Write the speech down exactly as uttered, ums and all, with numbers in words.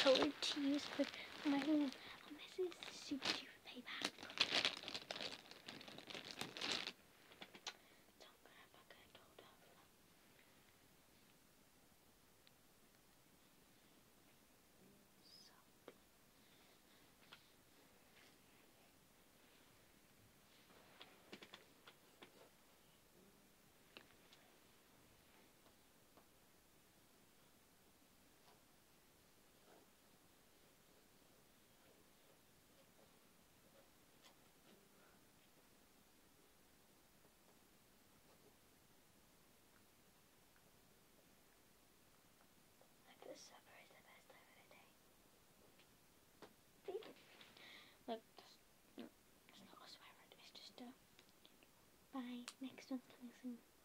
colour to use for my room. Um, this is super duper paper. Don't grab a good hold of. This supper is the best time of the day. See? Look, that's, no, it's not a swear word, it's just a bye. Next one's coming soon.